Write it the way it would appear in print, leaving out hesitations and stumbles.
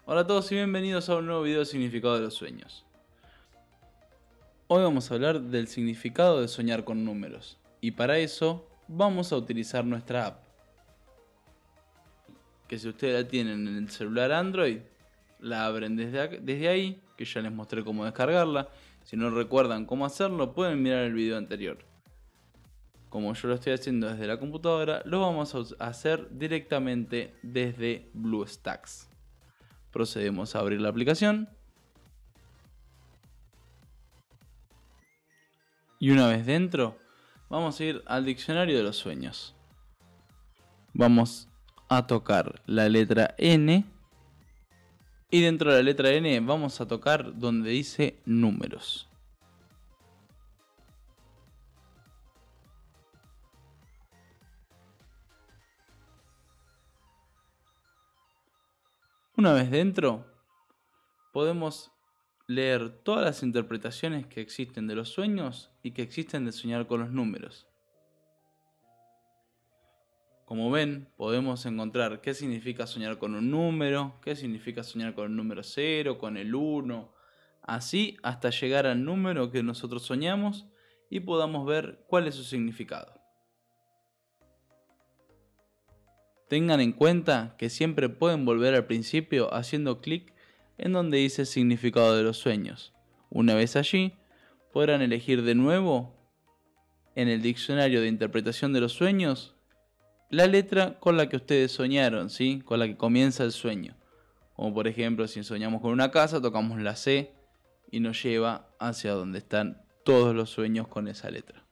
Hola a todos y bienvenidos a un nuevo video de significado de los sueños. Hoy vamos a hablar del significado de soñar con números y para eso vamos a utilizar nuestra app, que si ustedes la tienen en el celular Android, la abren desde ahí, que ya les mostré cómo descargarla. Si no recuerdan cómo hacerlo, pueden mirar el video anterior. Como yo lo estoy haciendo desde la computadora, lo vamos a hacer directamente desde BlueStacks. Procedemos a abrir la aplicación. Y una vez dentro, vamos a ir al diccionario de los sueños. Vamos a tocar la letra N. Y dentro de la letra N vamos a tocar donde dice números. Una vez dentro, podemos leer todas las interpretaciones que existen de los sueños y que existen de soñar con los números. Como ven, podemos encontrar qué significa soñar con un número, qué significa soñar con el número 0, con el 1, así hasta llegar al número que nosotros soñamos y podamos ver cuál es su significado. Tengan en cuenta que siempre pueden volver al principio haciendo clic en donde dice significado de los sueños. Una vez allí, podrán elegir de nuevo en el diccionario de interpretación de los sueños la letra con la que ustedes soñaron, ¿sí? Con la que comienza el sueño. Como por ejemplo, si soñamos con una casa, tocamos la C y nos lleva hacia donde están todos los sueños con esa letra.